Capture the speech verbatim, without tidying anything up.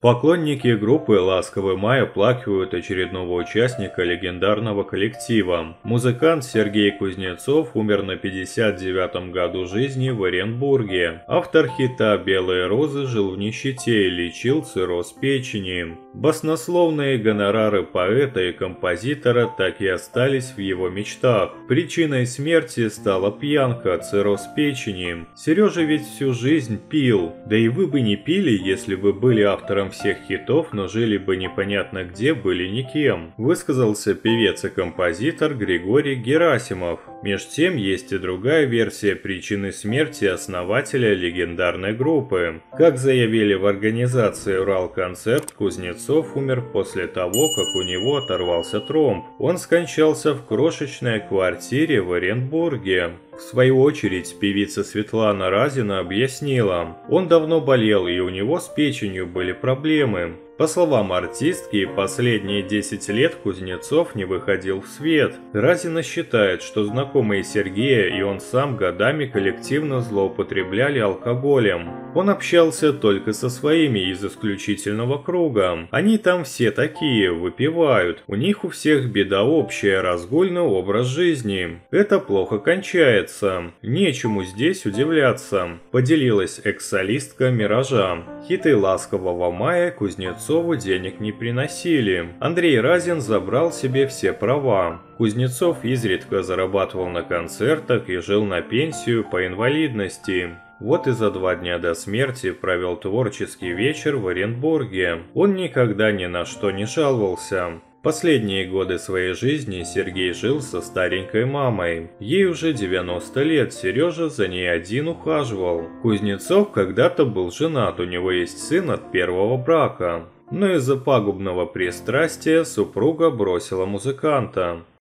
Поклонники группы «Ласковый май» оплакивают очередного участника легендарного коллектива. Музыкант Сергей Кузнецов умер на пятьдесят девятом году жизни в Оренбурге. Автор хита «Белые розы» жил в нищете и лечил цирроз печени. Баснословные гонорары поэта и композитора так и остались в его мечтах. Причиной смерти стала пьянка, цирроз печени. Сережа ведь всю жизнь пил. Да и вы бы не пили, если бы были автором всех хитов, но жили бы непонятно где, были никем, высказался певец и композитор Григорий Герасимов. Меж тем, есть и другая версия причины смерти основателя легендарной группы. Как заявили в организации «Уралконцерт», Кузнецов умер после того, как у него оторвался тромб. Он скончался в крошечной квартире в Оренбурге. В свою очередь, певица Светлана Разина объяснила, он давно болел и у него с печенью были проблемы. По словам артистки, последние десять лет Кузнецов не выходил в свет. Разина считает, что знакомые Сергея и он сам годами коллективно злоупотребляли алкоголем. Он общался только со своими из исключительного круга. Они там все такие, выпивают. У них у всех беда общая, разгульный образ жизни. Это плохо кончается. Нечему здесь удивляться, поделилась экс-солистка «Миража». Хиты «Ласкового мая» Кузнецову денег не приносили. Андрей Разин забрал себе все права. Кузнецов изредка зарабатывал на концертах и жил на пенсию по инвалидности. Вот и за два дня до смерти провел творческий вечер в Оренбурге. Он никогда ни на что не жаловался. Последние годы своей жизни Сергей жил со старенькой мамой. Ей уже девяносто лет, Сережа за ней один ухаживал. Кузнецов когда-то был женат, у него есть сын от первого брака. Но из-за пагубного пристрастия супруга бросила музыканта.